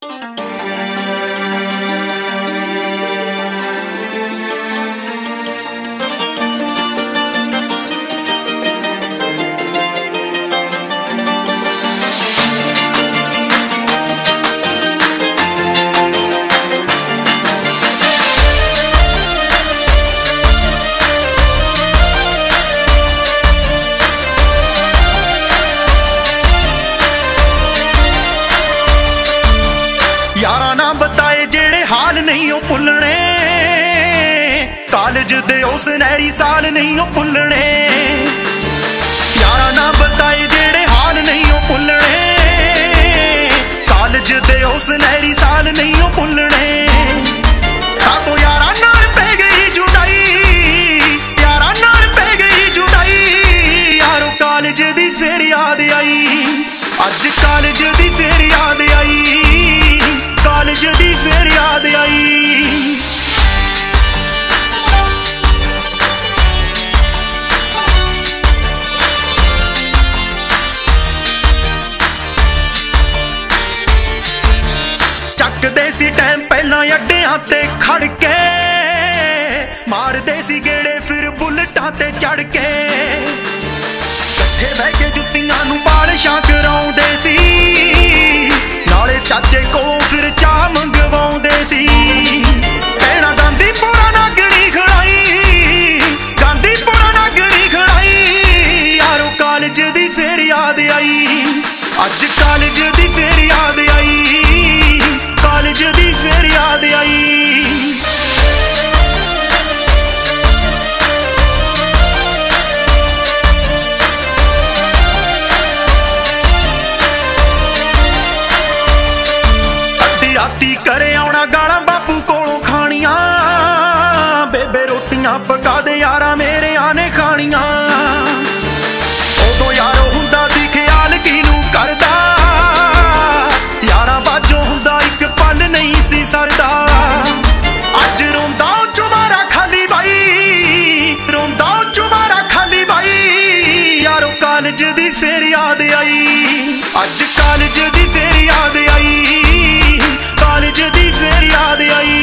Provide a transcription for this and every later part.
यारा ना बताए जेड़े हाल नहीं ओ भुलने, कालेज दे उस नहरी साल नहीं ओ भुलने। यारा ना बताए जेड़े हाल नहीं ओ भुलने, कालेज दे उस नहरी साल नहीं ओ भुलने। तो यारा नाल पै गई जुदाई, यारा नाल पै गई जुदाई, यारो कालेज दी फिर याद आई, अज कालेज दी फिर याद आई, कालेज दी फिर याद आई। चकदे सी टाइम पहला अड्डियां ते खड़ के, मारदे सी गेड़े फिर बुलटां ते चढ़ के, कट्ठे बह के जुत्तियां नूं पालिशां कराउंदे सी, नाले चाचे कोलों फिर चाह मंगवाउंदे सी। भैणां गांधीपुरा नागणी खड़ाई, गांधीपुरा नागणी खड़ाई, यारो कालेज दी फिर याद आई, अज कालेज दी फिर याद आई, कालेज दी फिर याद आई। राती करे आउणा गालां बापू कोलों खाणियां, बेबे रोटियां पका दे यारा मेरे आने खाणियां। उदों यारो हुंदा सी ख्याल किनू करदा, यारा बाजों हुंदा इक पल नहीं सी सरदा। अज रोंदा चुबारा खाली बाई, रोंदा चुबारा खाली बाई, यारो कालेज दी फिर याद आई, अज कालेज दी फिर याद आई, कालेज दी फिर याद आई।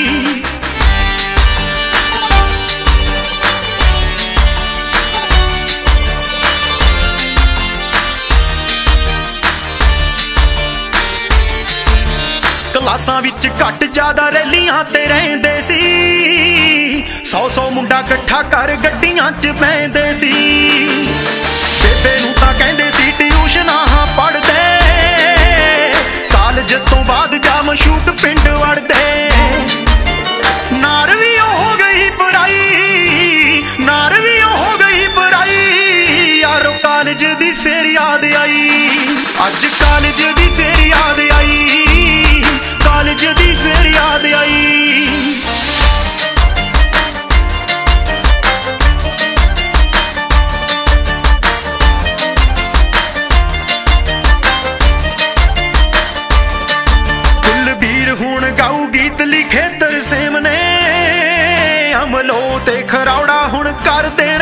क्लासां विच घट ज्यादा रैलियां ते रहिंदे सी, 100 मुंडा कट्ठा कर गड्डियां च पैंदे सी। बेबे नूं तां कहंदे सी ट्यूशनां पढ़दे, कालेज तो बाद जा मशूक पिंड वड़दे। नार भी हो गई पढ़ाई, नार भी हो गई पढ़ाई, यारो कालेज दी फिर याद आई, अज कालेज दी फिर याद आई, कालेज दी फिर याद आई। हुण गाऊ गीत लिखे तरसेम ने, अमलो ते खरौड़ा हुण कर दे